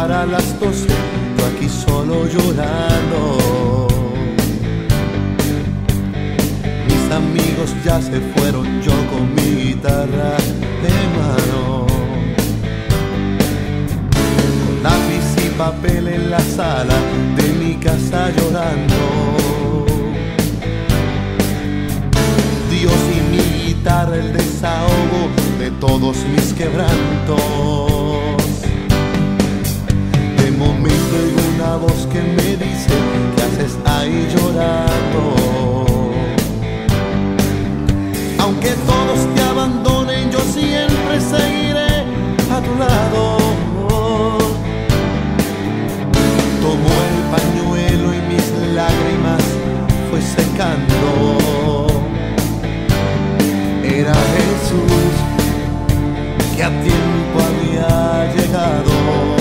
para las 12, yo aquí solo llorando. Mis amigos ya se fueron, yo con mi guitarra en mano, con lápiz y papel en la sala de mi casa llorando. Dios y mi guitarra, el desahogo de todos mis quebrantos. De momento oigo una voz que me dice: ¿qué haces ahí llorando? Aunque todos te abandonen, yo siempre seguiré a tu lado. Tomó el pañuelo y mis lágrimas fue secando. Era Jesús que a tiempo había llegado.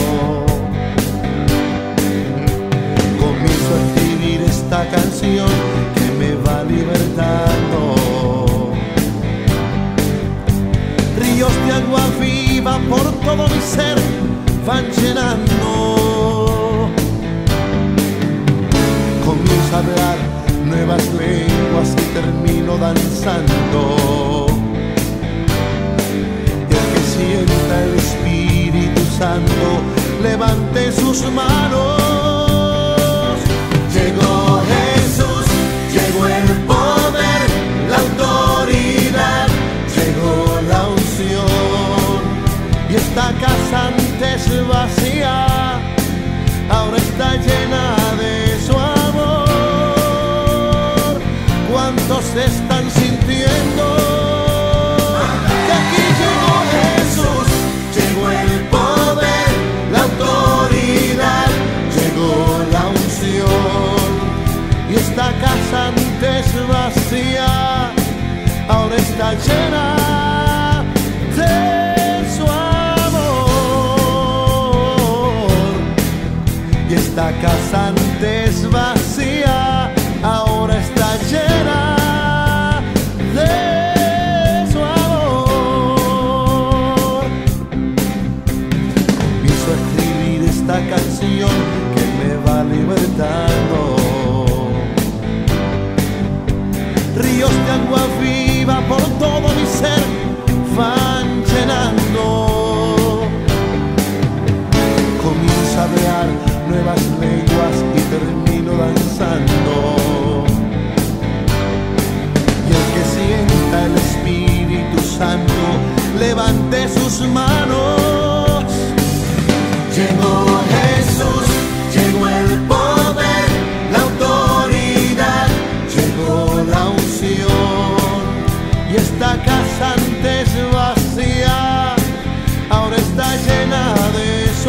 Comienzo a escribir esta canción que me va libertando. Ríos de agua viva por todo mi ser van llenando. Comienzo a hablar nuevas lenguas y termino danzando. Y el que sienta el Espíritu Santo levante sus manos. Llegó Jesús, llegó el poder, la autoridad, llegó la unción. Y esta casa antes vacía, ahora está llena de su amor. ¿Cuántos se están sintiendo que aquí llegó Jesús? Llegó el poder, la autoridad, llegó la unción. Y esta casa antes vacía, ahora está llena de su amor. Y esta casa antes vacía, ahora está llena de su amor. Comienzo a escribir esta canción que me va libertando. Ríos de agua viva por todo mi ser van llenando. Comienzo a hablar nuevas lenguas y termino danzando. Y el que sienta el Espíritu Santo levante sus manos. Llegó Jesús, llegó el poder, la autoridad, llegó la unción. Y esta casa antes vacía, ahora está llena de su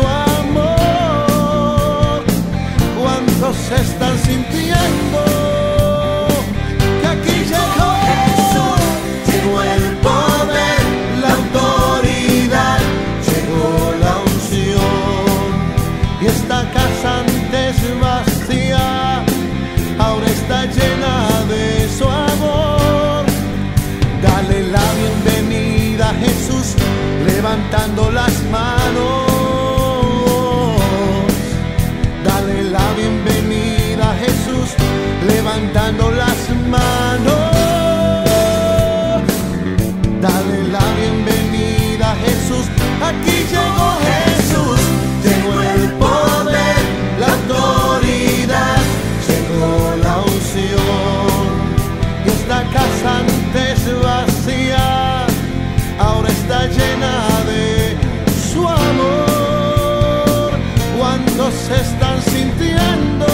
amor. ¿Cuántos se están sintiendo que aquí llegó Jesús? Llegó el poder, la autoridad, llegó la unción. Y esta casa antes vacía, ahora está llena de su amor. Dale la bienvenida a Jesús levantando las manos. Dale la bienvenida a Jesús levantando las manos. Dale la bienvenida a Jesús. Aquí llegó Jesús, llegó el poder, la autoridad, llegó la unción. Y esta casa antes vacía, ahora está llena de su amor. ¿Cuántos se están sintiendo?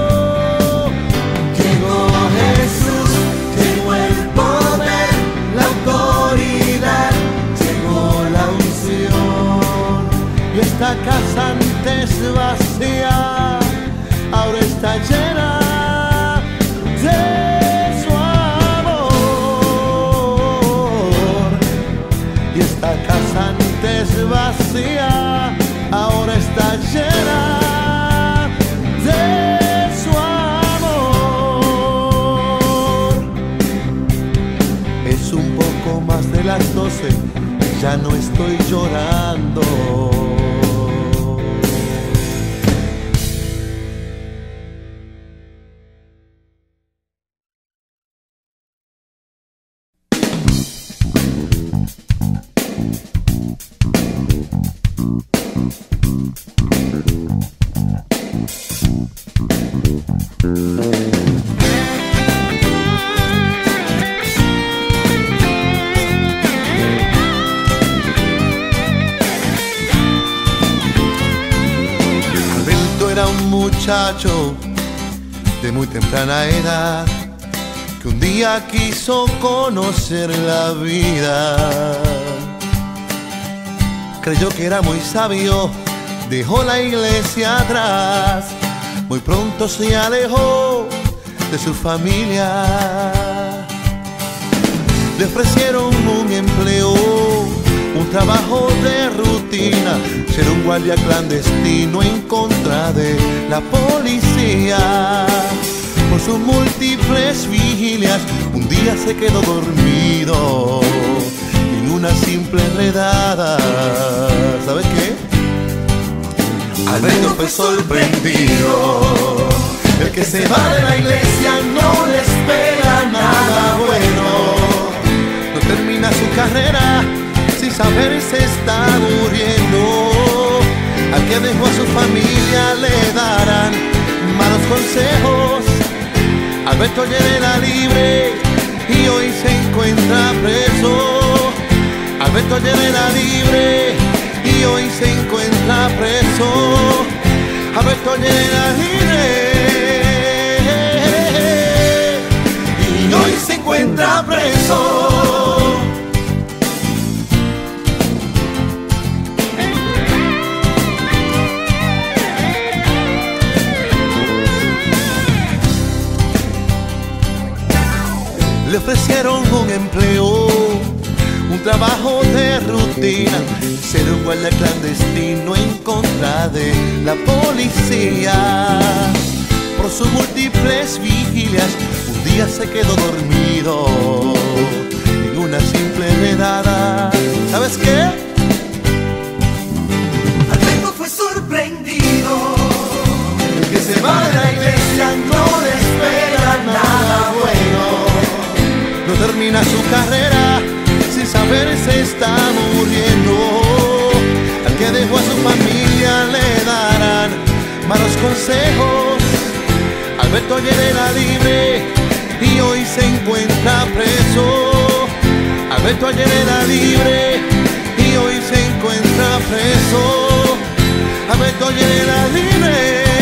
Llegó Jesús, llegó el poder, la autoridad, llegó la unción. Y esta casa antes vacía, ahora está llena de su amor. Y esta casa antes vacía, ahora está llena de su amor. Es un poco más de las 12, ya no estoy llorando. Alberto era un muchacho de muy temprana edad que un día quiso conocer la vida. Creyó que era muy sabio, dejó la iglesia atrás, muy pronto se alejó de su familia. Le ofrecieron un empleo, un trabajo de rutina, ser un guardia clandestino en contra de la policía. Por sus múltiples vigilias, un día se quedó dormido en una simple redada. ¿Sabes qué? Alberto fue sorprendido. El que se va de la iglesia no le espera nada bueno. No termina su carrera sin saber se está muriendo. Al que dejó a su familia le darán malos consejos. Alberto ya era libre y hoy se encuentra preso. Alberto ya era libre y hoy se encuentra preso. Alberto ya era libre y hoy se encuentra preso. Le ofrecieron un empleo, un trabajo de rutina, ser un guardia clandestino en contra de la policía. Por sus múltiples vigilias, un día se quedó dormido en una simple redada. ¿Sabes qué? Alberto fue sorprendido. El que se va de la iglesia no le espera nada bueno. No termina su carrera sin saber se está muriendo. Al que dejó a su familia le darán malos consejos. Alberto ya era libre y hoy se encuentra preso. Alberto ayer era libre y hoy se encuentra preso. Alberto ayer era libre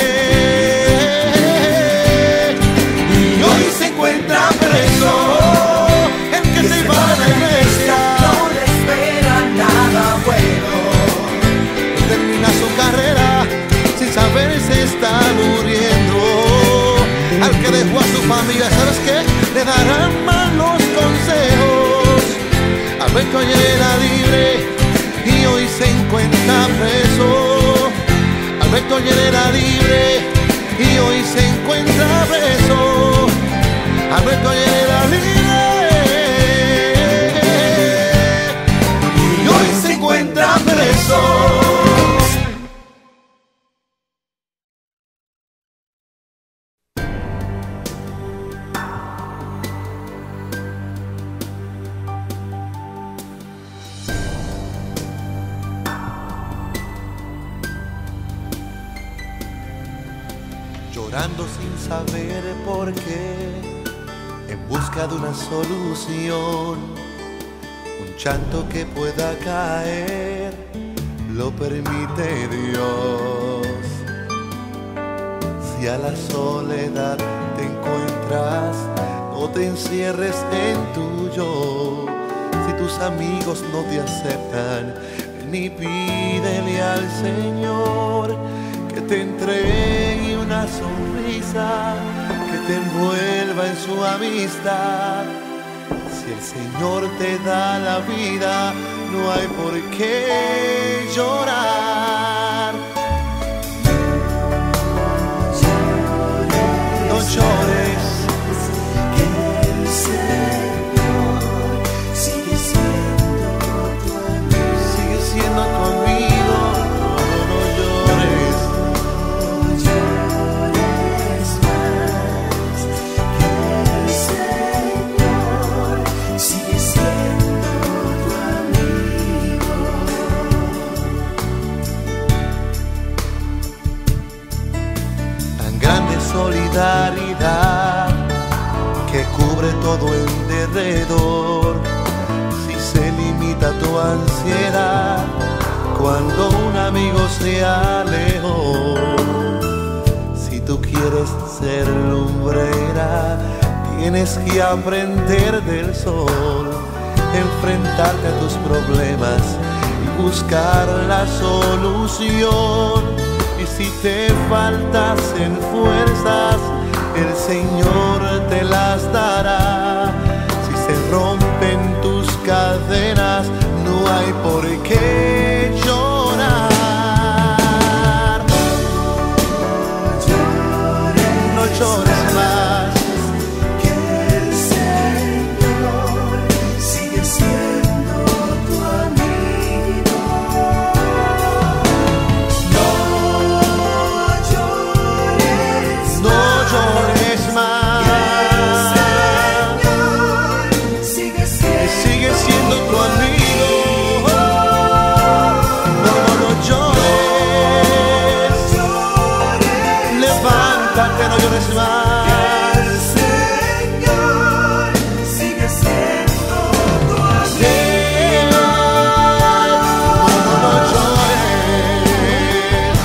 y hoy se encuentra preso. Que se va a la iglesia no le espera nada bueno. Termina su carrera sin saber se está muriendo. Al que dejó a su familia, ¿sabes qué? Le darán malos consejos. Alberto ayer era libre y hoy se encuentra preso. Alberto ayer era libre y hoy se encuentra preso. Alberto ayer era libre encuentra preso. Llorando sin saber por qué, en busca de una solución. Un llanto que pueda caer, lo permite Dios. Si a la soledad te encuentras, no te encierres en tu yo. Si tus amigos no te aceptan, ni pídele al Señor que te entregue una sonrisa, que te envuelva en su amistad. Si el Señor te da la vida, no hay por qué llorar. No llores, que el Señor sigue siendo tu amigo. Sigue siendo tu amigo. No llores. No llores más, que el Señor sigue siendo tu amigo. alrededor, si se limita tu ansiedad cuando un amigo se alejó. Si tú quieres ser lumbrera, tienes que aprender del sol, enfrentarte a tus problemas y buscar la solución. Y si te faltasen fuerzas, el Señor te las dará. Si se rompen tus cadenas, no hay por qué llorar. No llores más. No llores más. El Señor sigue siendo tu amigo. No llores.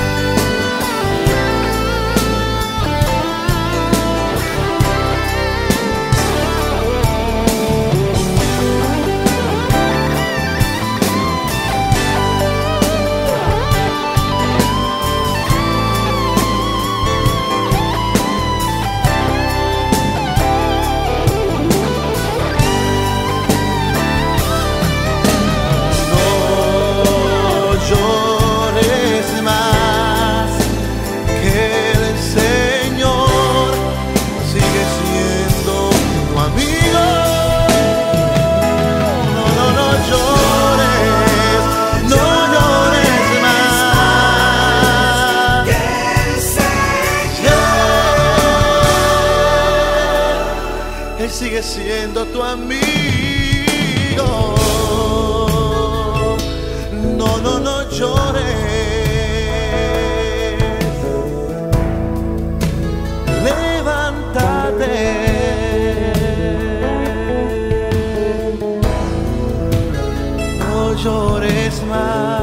Sigue siendo tu amigo. No llores. Levántate. No llores más.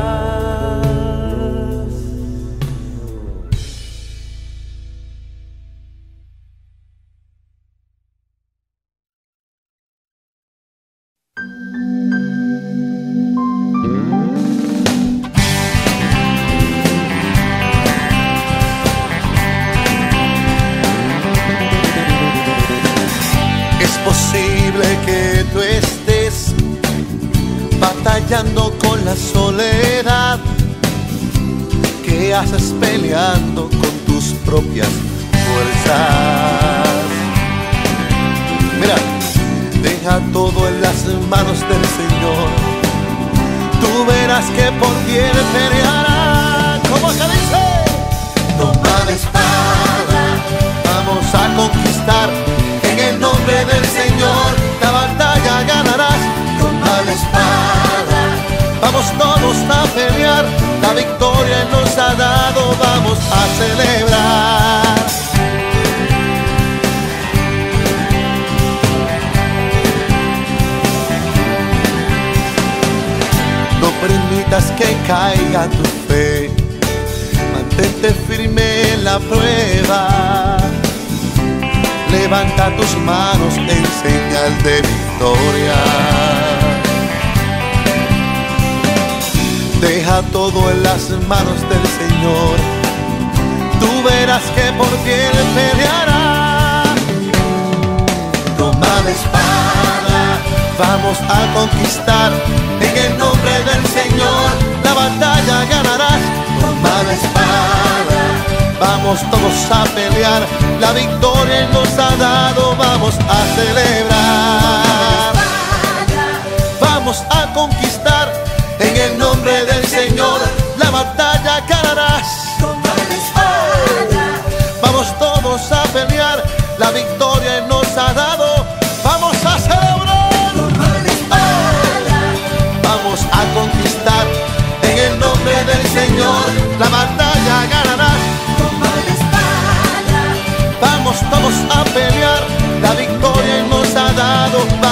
Que tú estés batallando con la soledad, que haces peleando con tus propias fuerzas. Mira, deja todo en las manos del Señor. Tú verás que por ti Él peleará. ¿Cómo se dice? Toma la espada, vamos a conquistar. En el nombre del Señor, la batalla ganarás. Toma la espada, vamos todos a pelear. La victoria Él nos ha dado, vamos a celebrar. No permitas que caiga tu fe, mantente firme en la prueba. Levanta tus manos en señal de victoria. Deja todo en las manos del Señor. Tú verás que por ti Él peleará. Toma la espada, vamos a conquistar. En el nombre del Señor, la batalla ganarás. Toma la espada, vamos todos a pelear. La victoria Él nos ha dado, vamos a celebrar. Vamos a conquistar. En el nombre del Señor, la batalla ganarás. Vamos todos a pelear. La victoria Él nos ha dado, vamos a celebrar. Vamos a conquistar. En el nombre del Señor, la batalla ganarás. Vamos todos a pelear, la victoria Él nos ha dado.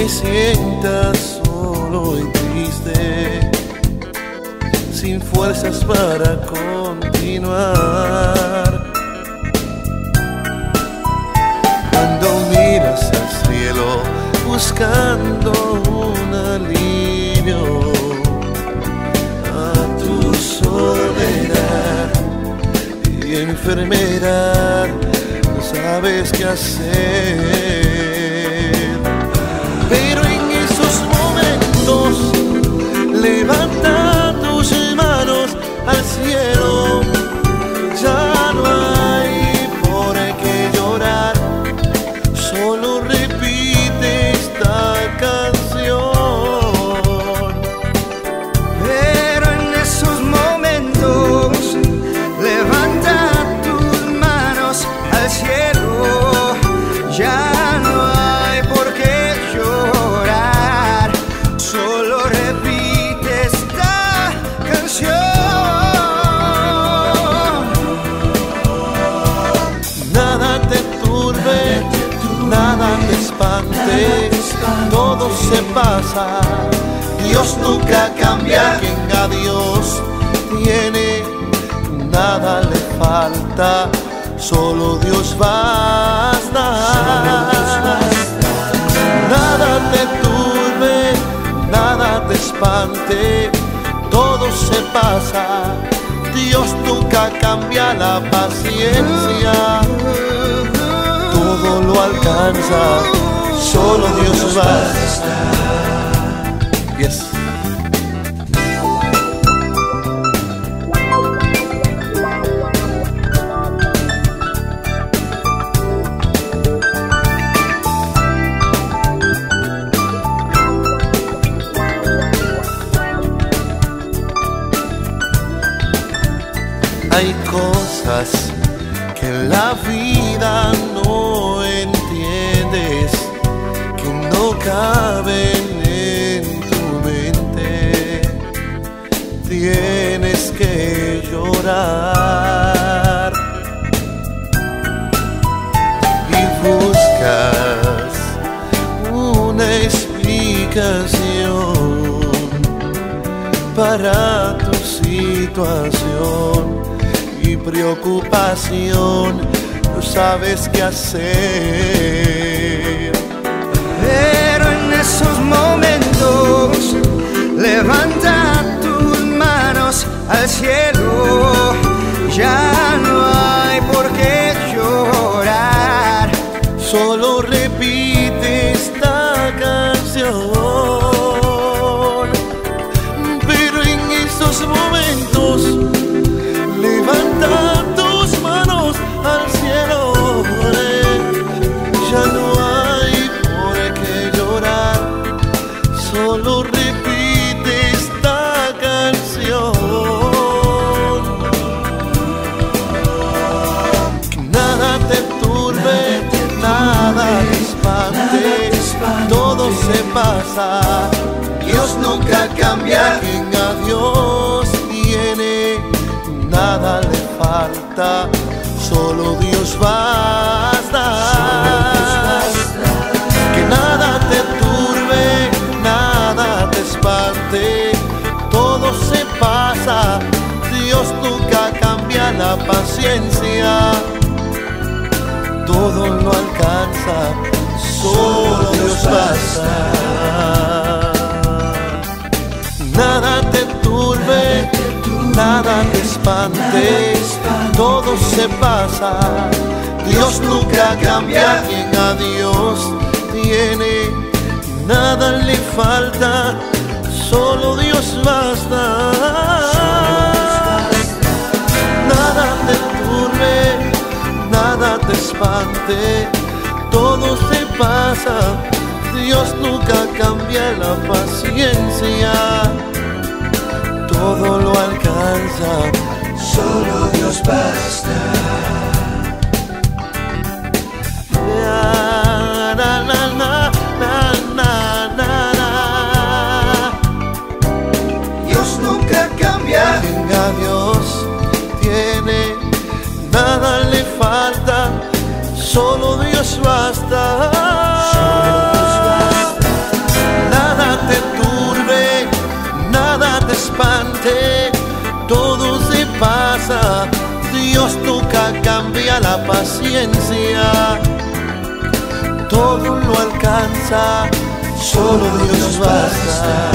te sientas solo y triste, sin fuerzas para continuar. Cuando miras al cielo buscando un alivio a tu soledad y enfermedad, no sabes qué hacer. Pero en esos momentos levanta tus manos al cielo. Ya no hay por qué llorar, solo repite esta canción. Pero en esos momentos levanta tus manos al cielo. Ya no hay por qué llorar, solo repite esta canción. Nada te turbe, nada te espante, todo se pasa. Dios nunca cambia, quien a Dios tiene, nada le falta, solo Dios basta. Nada te turbe, nada te espante, todo se pasa. Dios nunca cambia, la paciencia todo lo alcanza, solo Dios basta. Yes. Hay cosas que en la vida no entiendes, que no caben en tu mente. Tienes que llorar y buscas una explicación para tu situación y preocupación, no sabes qué hacer. Pero en esos momentos levanta tus manos al cielo. Ya no hay por qué llorar, Solo repite esta canción. Pero en esos momentos levanta tus manos al cielo. Ya no hay por qué llorar, solo repite esta canción. Que nada te turbe, nada te espante, todo se pasa. Dios nunca cambia, quien a Dios tiene, nada le falta, solo Dios basta. Que nada te turbe, nada te espante, todo se pasa. Dios nunca cambia, la paciencia todo lo alcanza, solo Dios basta. Nada te turbe, nada te espante, todo se pasa. Dios nunca cambia, quien a Dios tiene, nada le falta, solo Dios basta. Nada te turbe, nada te espante, todo se pasa. Dios nunca cambia, la paciencia todo lo alcanza, solo Dios basta. Na, na, na, na, na, na, na. Dios nunca cambia, Quien a Dios tiene, nada le falta, solo Dios basta. la paciencia, todo lo alcanza, solo Dios basta.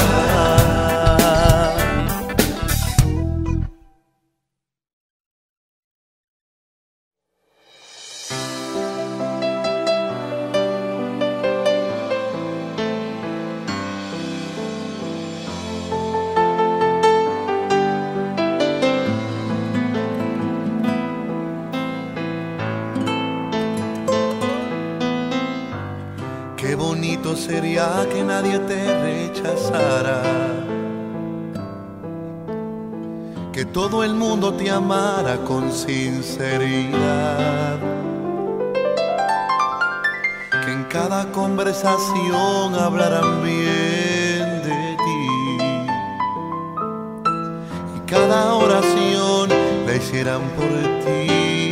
Qué bonito sería que nadie te rechazara, que todo el mundo te amara con sinceridad, que en cada conversación hablaran bien de ti y cada oración la hicieran por ti.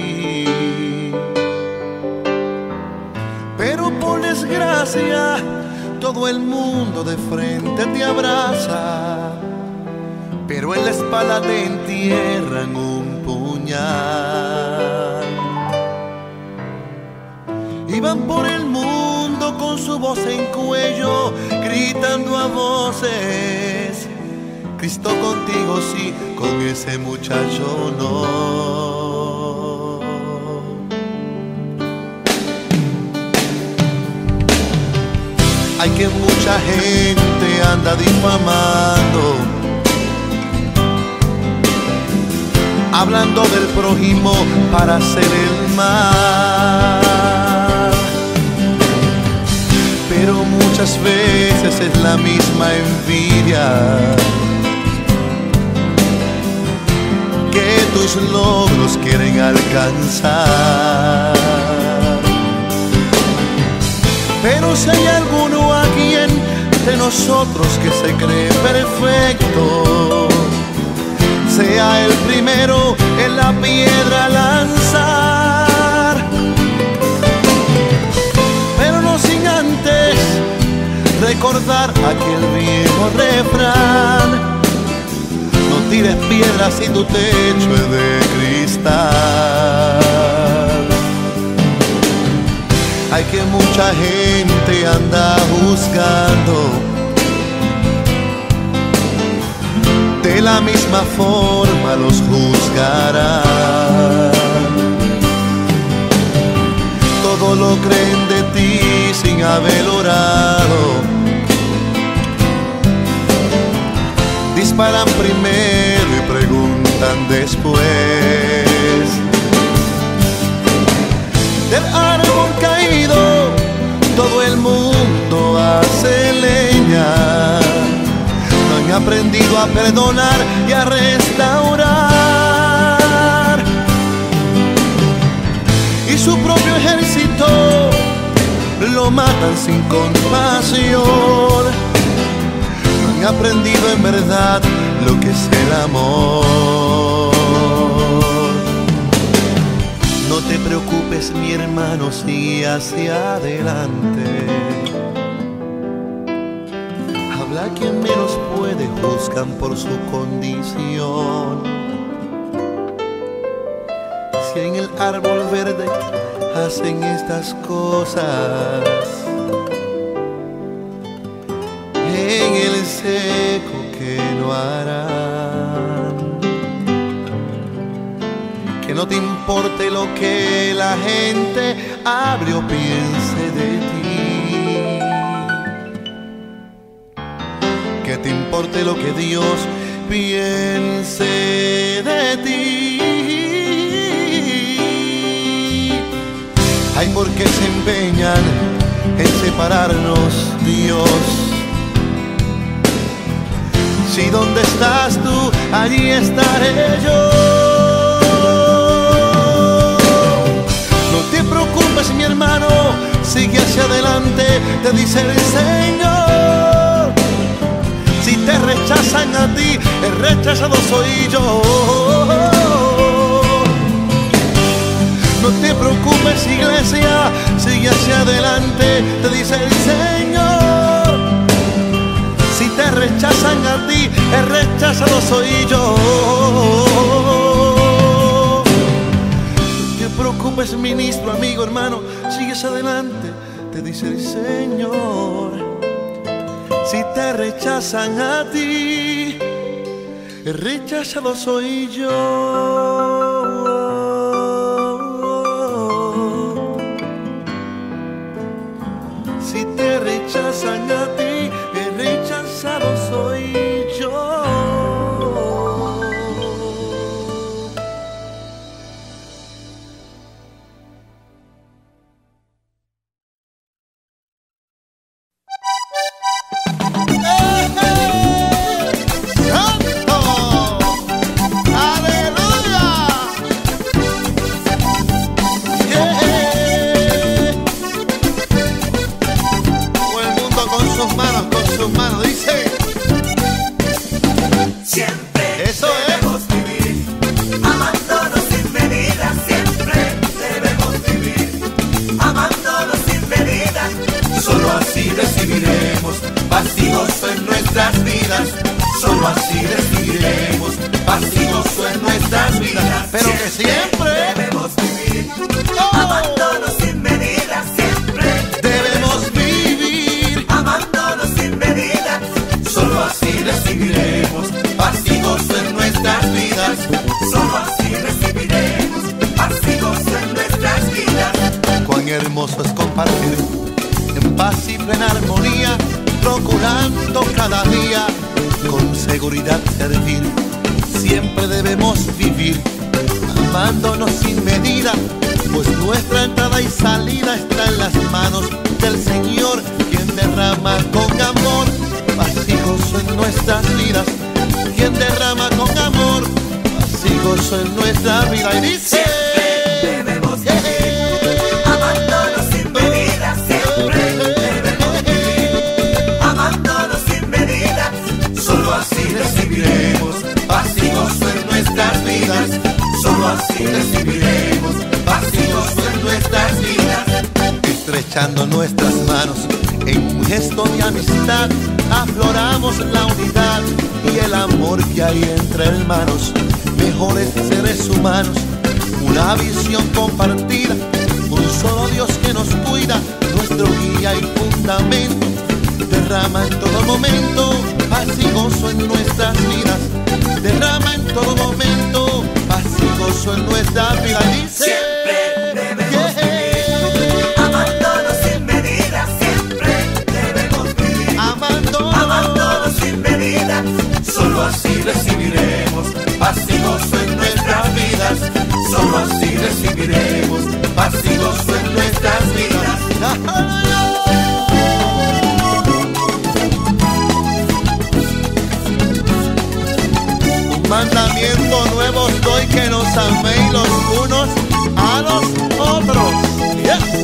Pero por desgracia, todo el mundo de frente te abraza, pero en la espalda te entierran un puñal. Y van por el mundo con su voz en cuello, gritando a voces: Cristo contigo sí, con ese muchacho no. Hay que mucha gente anda difamando, hablando del prójimo para hacer el mal. Pero muchas veces es la misma envidia que tus logros quieren alcanzar. Pero si hay alguno aquí de nosotros que se cree perfecto, sea el primero en la piedra a lanzar. Pero no sin antes recordar aquel viejo refrán: no tires piedras si tu techo es de cristal. Hay que mucha gente anda juzgando, de la misma forma los juzgarán. Todo lo creen de ti sin haber orado, disparan primero y preguntan después. Del árbol caído todo el mundo hace leña, no han aprendido a perdonar y a restaurar. Y su propio ejército lo matan sin compasión, no han aprendido en verdad lo que es el amor. No te preocupes, mi hermano, sigue hacia adelante. Habla quien menos puede, juzgan por su condición. Si en el árbol verde hacen estas cosas, en el seco que no harán. Que no te importe lo que la gente hable o piense de ti, que te importe lo que Dios piense de ti. Ay, ¿por qué se empeñan en separarnos, Dios? Si donde estás tú, allí estaré yo. Mi hermano, sigue hacia adelante, te dice el Señor. Si te rechazan a ti, el rechazado soy yo. No te preocupes, iglesia, sigue hacia adelante, te dice el Señor. Si te rechazan a ti, el rechazado soy yo. No te preocupes, preocupes, ministro, amigo, hermano, sigues adelante, te dice el Señor. Si te rechazan a ti, el rechazado soy yo. Si te rechazan a ti, el rechazado soy yo. Solo así recibiremos paz y gozo en nuestras vidas. Pero que siempre debemos vivir amándonos sin medida. Siempre debemos vivir amándonos sin medida. Solo así recibiremos paz y gozo en nuestras vidas. Solo así recibiremos paz y gozo en nuestras vidas. Cuán hermoso es compartir en paz y plena armonía, procurando cada día con seguridad servir. Siempre debemos vivir amándonos sin medida, pues nuestra entrada y salida está en las manos del Señor, quien derrama con amor paz y gozo en nuestras vidas. Quien derrama con amor paz y gozo en nuestra vida. Y dice: siempre debemos vivir amándonos sin medida. Siempre debemos vivir amándonos sin medida. Solo así recibiremos paz y gozo en nuestras vidas. Solo así recibiremos paz y gozo en nuestras vidas. Estrechando nuestras manos en un gesto de amistad, afloramos la unidad y el amor que hay entre hermanos, mejores seres humanos, una visión compartida, un solo Dios que nos cuida, nuestro guía y fundamento. Derrama en todo momento paz y gozo en nuestras vidas. Derrama en todo momento paz y gozo en nuestras vidas. Dice: siempre debemos vivir amándonos sin medida. Siempre debemos vivir amándonos sin medida. Solo así recibiremos paz y gozo en nuestras vidas. Solo así recibiremos paz y gozo en nuestras vidas. Mandamiento nuevo os doy, que nos améis los unos a los otros. Yes.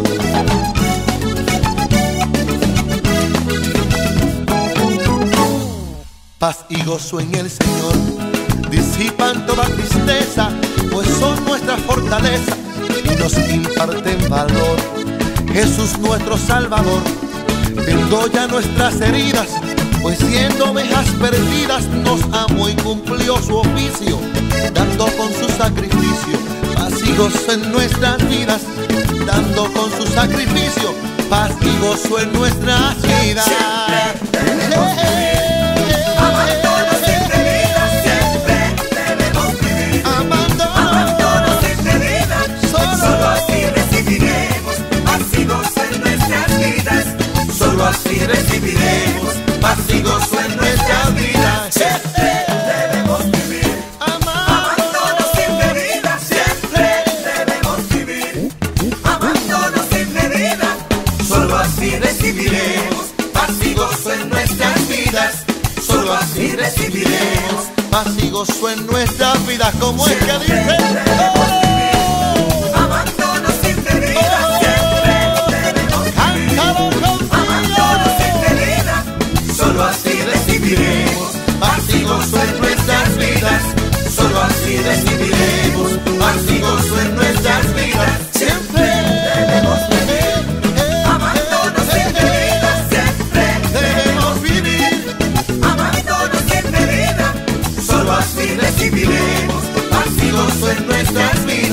Paz y gozo en el Señor disipan toda tristeza, pues son nuestra fortaleza y nos imparten valor. Jesús nuestro Salvador endolla nuestras heridas, pues siendo ovejas perdidas nos amó y cumplió su oficio, dando con su sacrificio paz y gozo en nuestras vidas. Dando con su sacrificio paz y gozo en nuestras vidas. Siempre debemos vivir amándonos sin medida. Siempre debemos vivir amándonos sin medida. Solo así recibiremos paz y gozo en nuestras vidas. Solo así recibiremos paz y gozo en nuestras vidas. Siempre debemos vivir amándonos sin medida. Siempre debemos vivir amándonos sin medida. Solo así recibiremos paz y gozo en nuestras vidas. Solo así recibiremos paz y gozo en nuestras vidas. Como es que dice: debemos vivir amándonos sin medida. Siempre debemos vivir amándonos sin medida. Solo así recibiremos paz y gozo en nuestras vidas. Solo así recibiremos paz y gozo en nuestras vidas. Siempre debemos vivir amándonos sin medida. Siempre debemos vivir amándonos sin medida. Solo así recibiremos paz y gozo en nuestras vidas.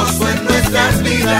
gozo en nuestras vidas.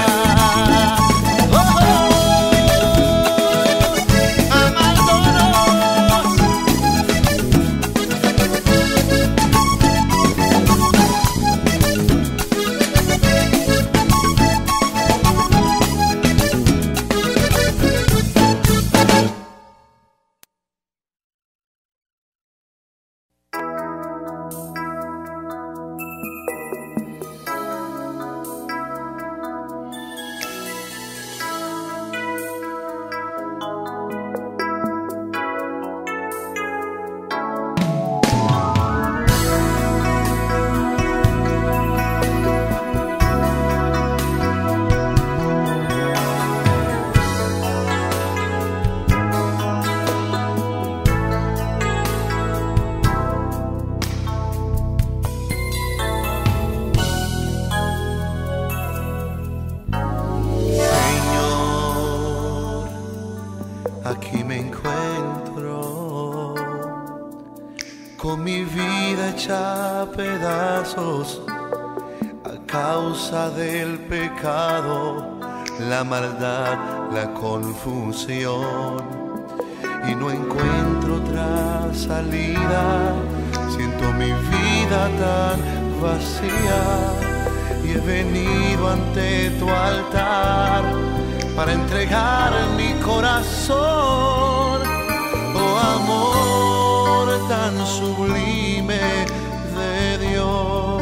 Aquí me encuentro con mi vida hecha a pedazos a causa del pecado, la maldad, la confusión, y no encuentro otra salida. Siento mi vida tan vacía y he venido ante tu altar para entregar mi corazón. Oh amor tan sublime de Dios,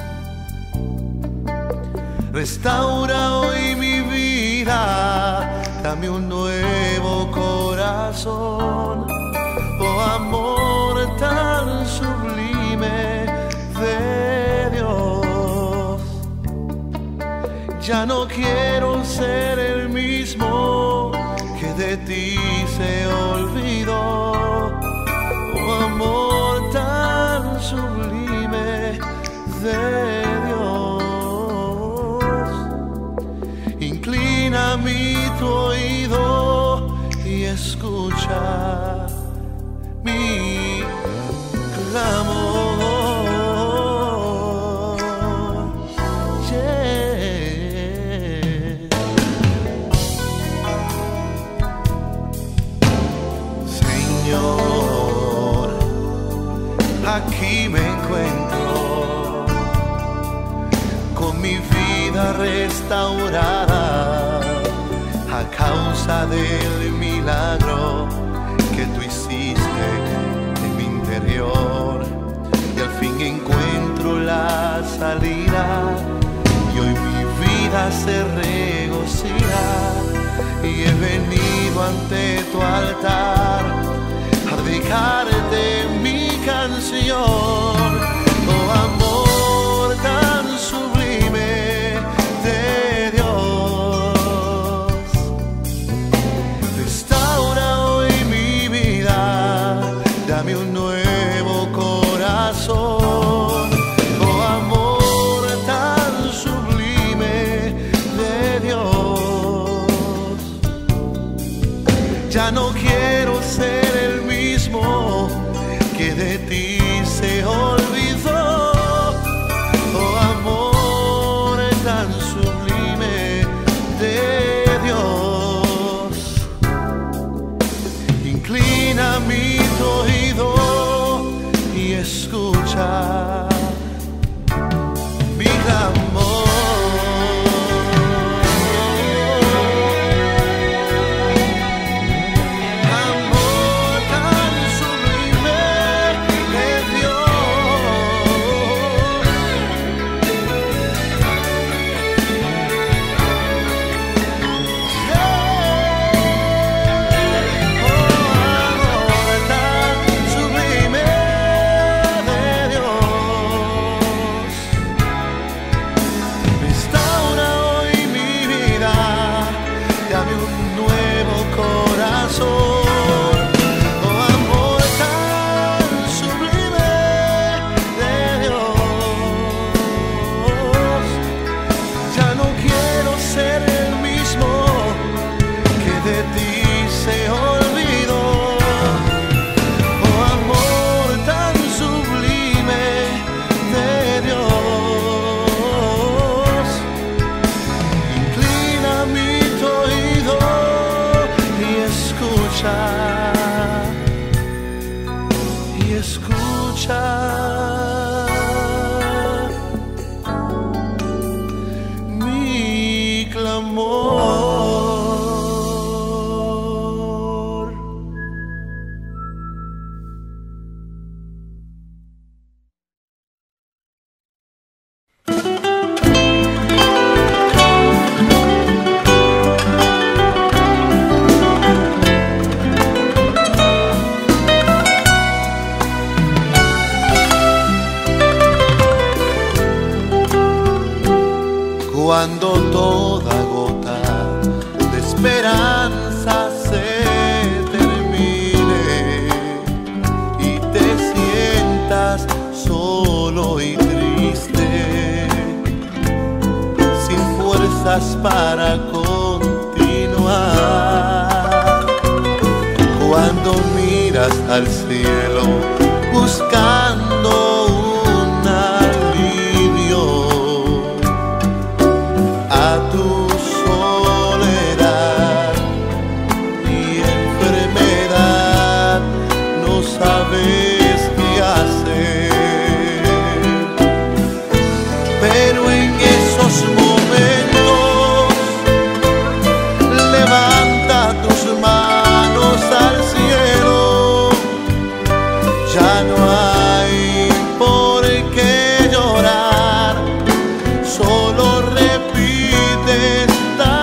restaura hoy mi vida, dame un nuevo corazón. Oh amor tan sublime de Dios, ya no quiero ser el mismo que de ti se olvidó. Oh amor tan sublime de Dios, inclina tu oído y escucha mi clamor. Señor, aquí me encuentro con mi vida restaurada a causa del milagro que tú hiciste en mi interior, y al fin encuentro la salida y hoy mi vida se regocija y he venido ante tu altar a dedicarte mi canción. Oh amor tan sublime de Dios, restaura hoy mi vida, dame un nuevo corazón. Oh amor tan sublime de Dios, ya no quiero ser el mismo que de ti se olvidó. Oh amor tan sublime de Dios, inclina mi oído y escucha mi clamor. escucha mi clamor. Cuando toda gota de esperanza se termine y te sientas solo y triste, sin fuerzas para continuar, cuando miras al cielo buscando un alivio a tu soledad y enfermedad, no sabes qué hacer, pero en esos momentos levanta tus manos al cielo, ya no hay por qué llorar, solo repite esta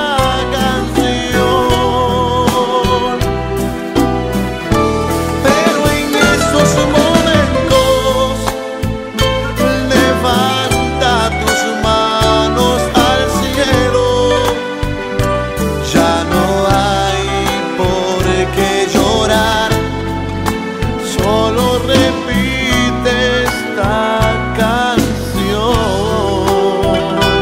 canción. Pero en esos momentos levanta tus manos al cielo, ya no hay por qué llorar, solo repite esta canción.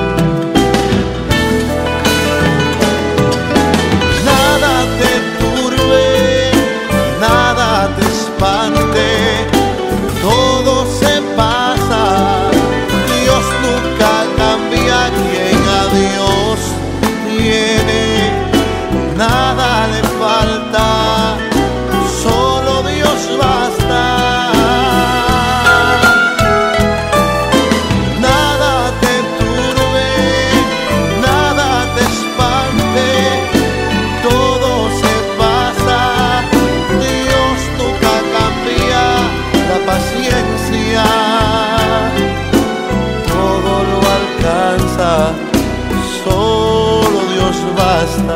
Nada te turbe, nada te espante, todo se pasa, Dios nunca cambia, quien a Dios tiene, nada le falta, solo Dios basta. Nada te turbe, nada te espante, todo se pasa, Dios nunca cambia, la paciencia todo lo alcanza, solo Dios basta.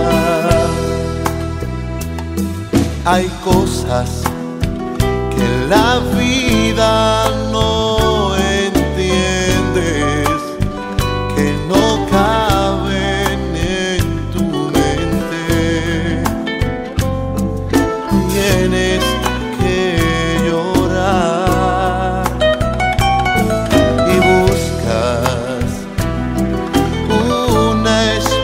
Hay cosas que en la vida no entiendes, que no caben en tu mente. Tienes que llorar y buscas una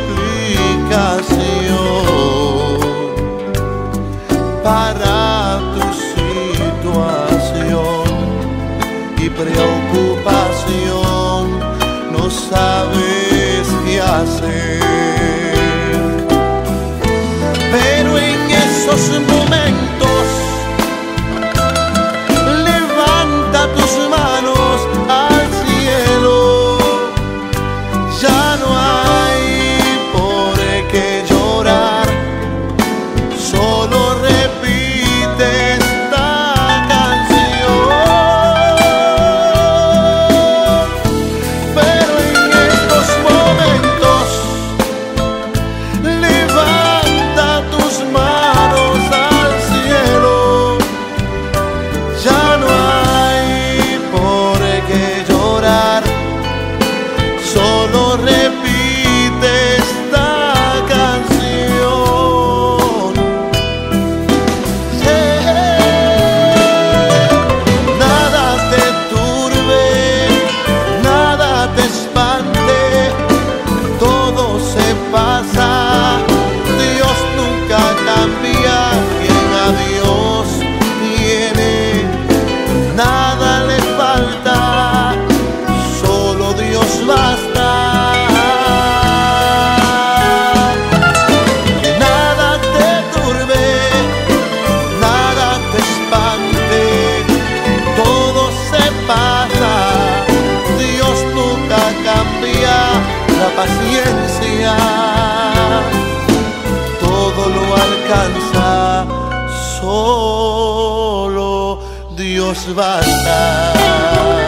explicación para tu situación, solo Dios basta.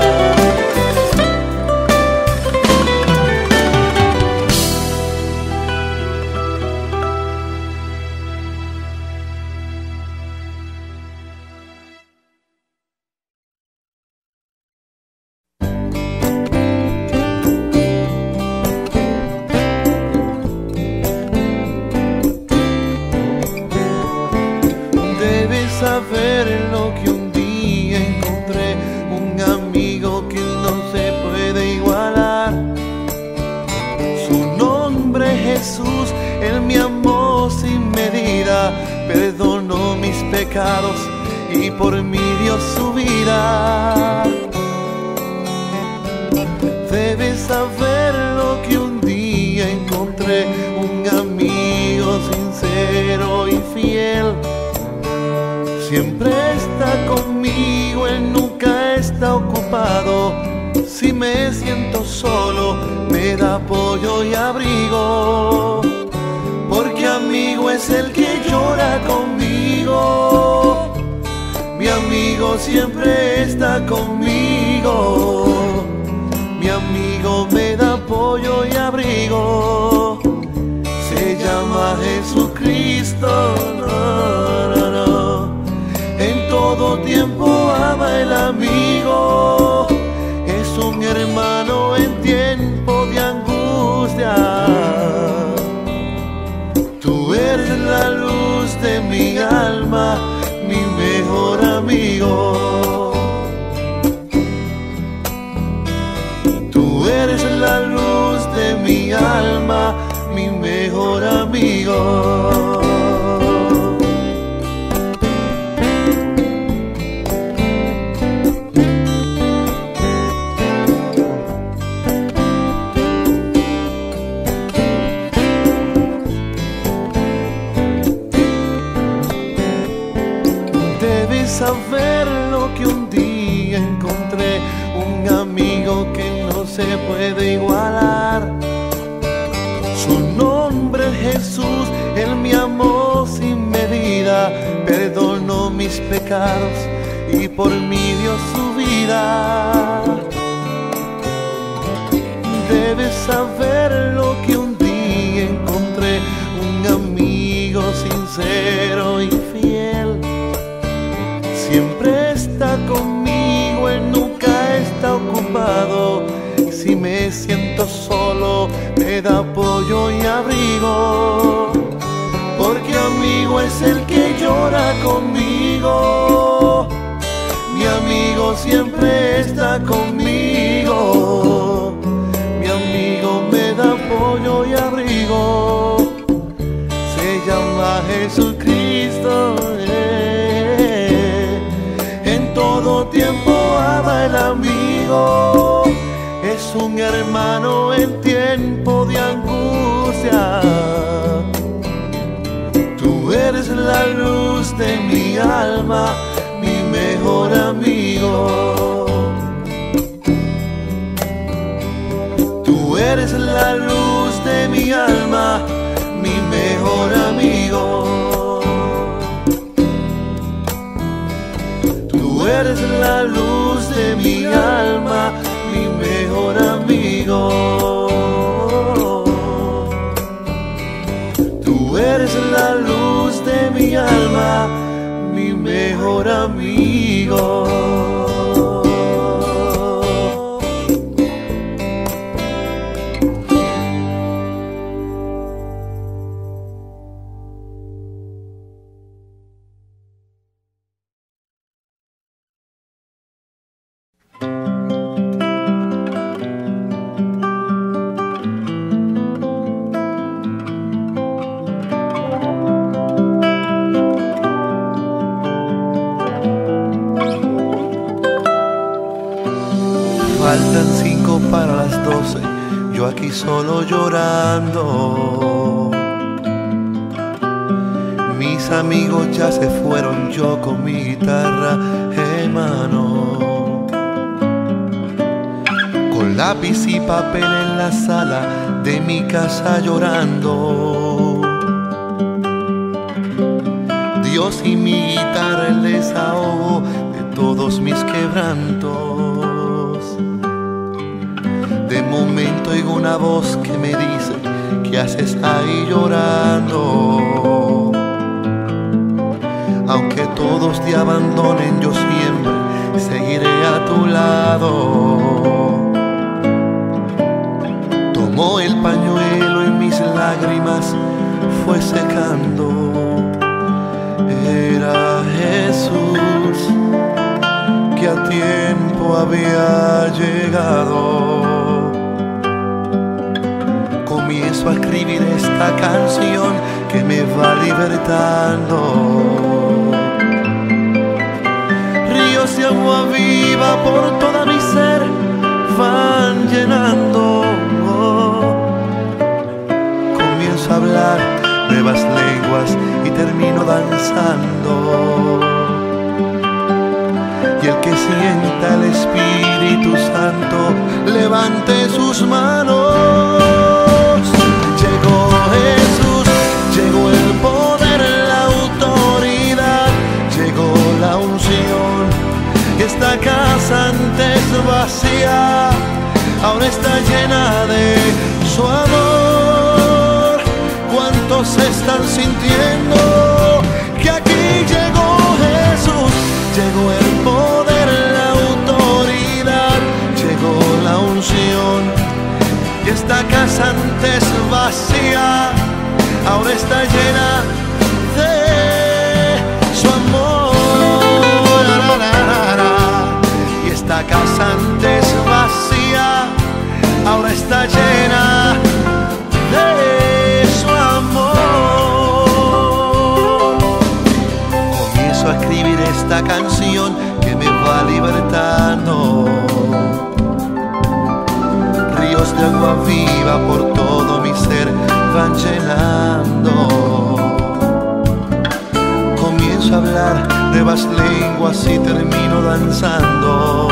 Saber lo que un día encontré, un amigo que no se puede igualar. Su nombre es Jesús, Él me amó sin medida, perdonó mis pecados y por mí dio su vida. Debes saber lo que un día encontré, un amigo sincero y fiel. Siempre está conmigo, Él nunca está ocupado. Si me siento solo, me da apoyo y abrigo. Porque amigo es el que llora conmigo. Mi amigo siempre está conmigo. Mi amigo me da apoyo y abrigo. Se llama Jesucristo. No, no, no. En todo tiempo ama el amigo, es un hermano en tiempo de angustia. Tú eres la luz de mi alma, mi mejor amigo. Tú eres la luz de mi alma, mi mejor amigo. Saber lo que un día encontré, un amigo que no se puede igualar. Su nombre es Jesús, Él me amó sin medida, perdonó mis pecados y por mí dio su vida. Debes saber lo que un día encontré, un amigo sincero y fiel. Siempre está conmigo, Él nunca está ocupado. Si me siento solo, me da apoyo y abrigo. Porque amigo es el que llora conmigo. Mi amigo siempre está conmigo. Mi amigo me da apoyo y abrigo. Se llama Jesucristo. Todo tiempo ama el amigo, es un hermano en tiempo de angustia. Tú eres la luz de mi alma, mi mejor amigo. Tú eres la luz de mi alma, mi mejor amigo. Tú eres la luz de mi alma, mi mejor amigo. Tú eres la luz de mi alma, mi mejor amigo. Faltan 5 para las 12, yo aquí solo llorando. Mis amigos ya se fueron, yo con mi guitarra en mano, con lápiz y papel en la sala de mi casa llorando. Dios y mi guitarra el desahogo de todos mis quebrantos. De momento oigo una voz que me dice: ¿qué haces ahí llorando? Aunque todos te abandonen, yo siempre seguiré a tu lado. Tomó el pañuelo y mis lágrimas fue secando. Era Jesús que a tiempo había llegado. Comienzo a escribir esta canción que me va libertando. Ríos de agua viva por toda mi ser van llenando. Comienzo a hablar nuevas lenguas y termino danzando. Y el que sienta el Espíritu Santo levante sus manos. Llegó Jesús, llegó el poder, la autoridad, llegó la unción. Y esta casa antes vacía ahora está llena de su amor. ¿Cuántos están sintiendo que aquí llegó Jesús? Llegó el poder, la autoridad, llegó la unción. Y esta casa antes vacía ahora está llena de su amor. Y esta casa antes vacía ahora está llena de su amor. Comienzo a escribir esta canción que me va libertando. Ríos de agua viva por todo mi ser van llenando. Comienzo a hablar nuevas lenguas y termino danzando.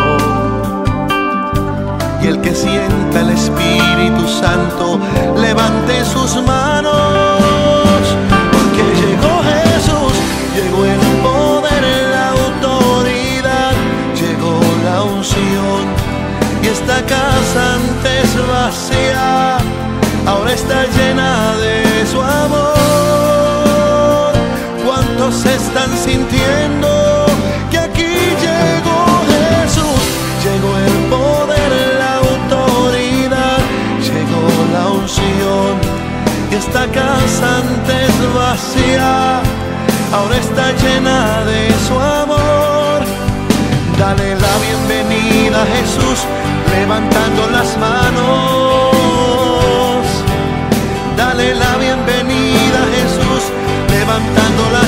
Y el que sienta el Espíritu Santo levante sus manos. Porque llegó Jesús, llegó el poder, la autoridad, llegó la unción. Y esta casa antes vacía ahora está llena de su amor. ¿Cuántos están sintiendo que aquí llegó Jesús? Llegó el poder, la autoridad, llegó la unción. Y esta casa antes vacía ahora está llena de su amor. Dale la bienvenida a Jesús levantando las manos. Dale la bienvenida a Jesús levantando las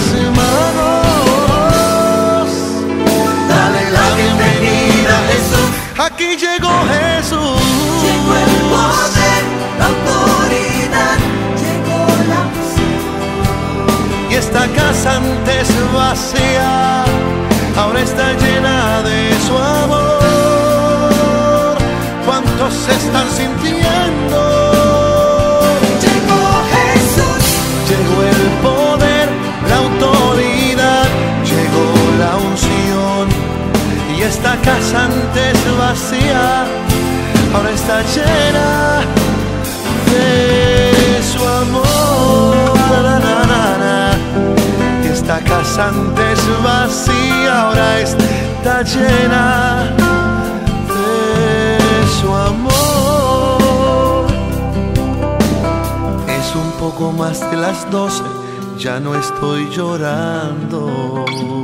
manos. Dale la bienvenida a Jesús. Aquí llegó Jesús. Llegó el poder, la autoridad, llegó la unción. Y esta casa antes vacía ahora está llena de su amor. ¿Cuántos se están sintiendo? Llegó Jesús, Llegó el poder, la autoridad, llegó la unción. Y esta casa antes vacía ahora está llena de su amor. Y esta casa antes vacía ahora está llena de su amor. Es un poco más de las 12, ya no estoy llorando.